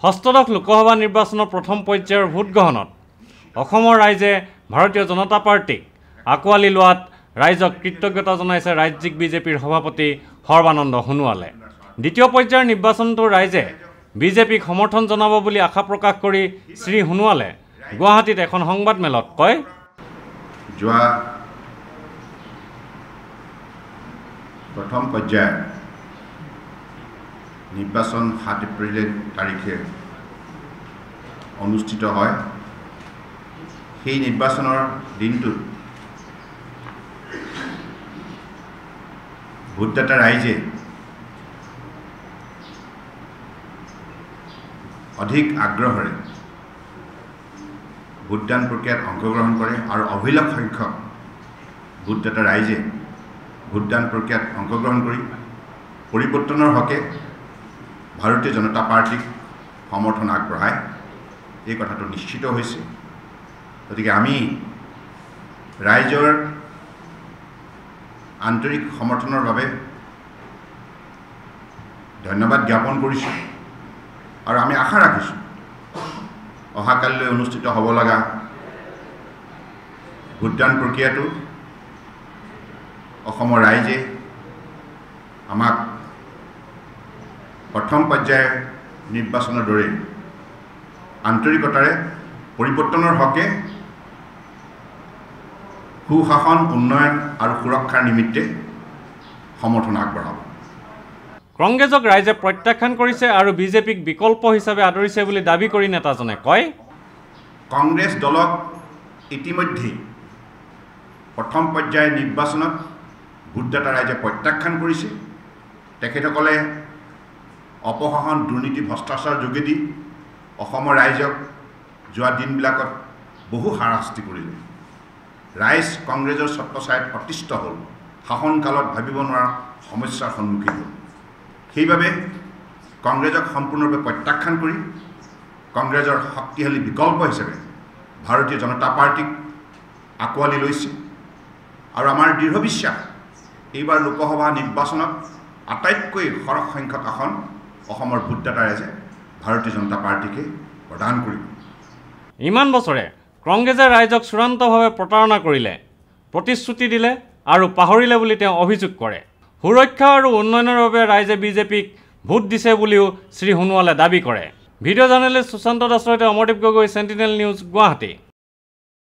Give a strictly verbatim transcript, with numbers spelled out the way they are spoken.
ষষ্ঠদশ লোকসভা নিৰ্বাচনৰ প্ৰথম পৰ্যায়ৰ ভোট গ্ৰহণত অসমৰ ৰাইজে ভাৰতীয় জনতা পাৰ্টিক আকোৱালি লোৱাত ৰাইজক কৃতজ্ঞতা জনাইছে ৰাজ্যিক বিজেপিৰ সভাপতি সৰ্বানন্দ সোণোৱালে। দ্বিতীয় পৰ্যায়ৰ নিৰ্বাচনটো ৰাইজে বিজেপিক সমৰ্থন জনাব বুলি আশা প্ৰকাশ কৰি শ্ৰী সোণোৱালে গুৱাহাটীত এখন সংবাদ মেলত কয়, যোৱা প্ৰথম পৰ্যায়ৰ নিৰ্বাচন সাত এপ্ৰিল তাৰিখে অনুষ্ঠিত হয়। সেই নিৰ্বাচনৰ দিনটোত ভোটদাতা ৰাইজে অধিক আগ্ৰহেৰে ভোটদান প্ৰক্ৰিয়াত অংশগ্ৰহণ কৰে আৰু অভিলেখ সংখ্যক ভোটদাতা ৰাইজে ভোটদান প্ৰক্ৰিয়াত অংশগ্ৰহণ কৰি পৰিৱৰ্তনৰ হকে ভাৰতীয় জনতা পাৰ্টিক সমৰ্থন আগবঢ়ায়। এই কথাটো নিশ্চিত হৈছে। গতিকে আমি ৰাইজৰ আন্তৰিক সমৰ্থনৰ বাবে ধন্যবাদ জ্ঞাপন কৰিছোঁ আৰু আমি আশা ৰাখিছোঁ অহাকালিলৈ অনুষ্ঠিত হ'ব লগা ভোটদান প্ৰক্ৰিয়াটো অসমৰ ৰাইজে আমাক প্ৰথম পৰ্যায়ৰ নিৰ্বাচনৰ দৰে আন্তৰিকতাৰে পৰিৱৰ্তনৰ হকে সুশাসন, উন্নয়ন আৰু সুৰক্ষাৰ নিমিত্তে সমৰ্থন আগবঢ়াব। কংগ্ৰেছক ৰাইজে প্ৰত্যাখ্যান কৰিছে আৰু বিজেপিক বিকল্প হিচাপে আদৰিছে বুলি দাবী কৰি নেতাজনে কয়, কংগ্ৰেছ দলক ইতিমধ্যে প্ৰথম পৰ্যায়ৰ নিৰ্বাচনত ভোটদাতা ৰাইজে প্ৰত্যাখ্যান কৰিছে। তেখেতসকলে অপশাসন, দুৰ্নীতি, ভ্ৰষ্টাচাৰ যোগেদি অসমৰ ৰাইজক যোৱা দিনবিলাকত বহু হাৰাশাস্তি কৰিলে। ৰাইজ কংগ্ৰেছৰ ছত্ৰছায়াত অতিষ্ঠ হ'ল, শাসনকালত ভাবিব নোৱাৰা সমস্যাৰ সন্মুখীন হ'ল। সেইবাবে কংগ্ৰেছক সম্পূৰ্ণৰূপে প্ৰত্যাখ্যান কৰি কংগ্ৰেছৰ শক্তিশালী বিকল্প হিচাপে ভাৰতীয় জনতা পাৰ্টিক আকোৱালি লৈছে আৰু আমাৰ দৃঢ় বিশ্বাস এইবাৰ লোকসভা নিৰ্বাচনত আটাইতকৈ সৰহ সংখ্যক আসন অসমৰ ভোটদাতা ৰাইজে ভাৰতীয় জনতা পাৰ্টিকে প্ৰদান কৰিব। ইমান বছৰে কংগ্ৰেছে ৰাইজক চূড়ান্তভাৱে প্ৰতাৰণা কৰিলে, প্ৰতিশ্ৰুতি দিলে আৰু পাহৰিলে বুলি তেওঁ অভিযোগ কৰে। সুৰক্ষা আৰু উন্নয়নৰ বাবে ৰাইজে বিজেপিক ভোট দিছে বুলিও শ্ৰী সোণোৱালে দাবী কৰে। ভিডিঅ' জাৰ্নেলিষ্ট সুশান্ত দাসৰ সৈতে অমৰদীপ গগৈ, চেণ্টিনেল নিউজ, গুৱাহাটী।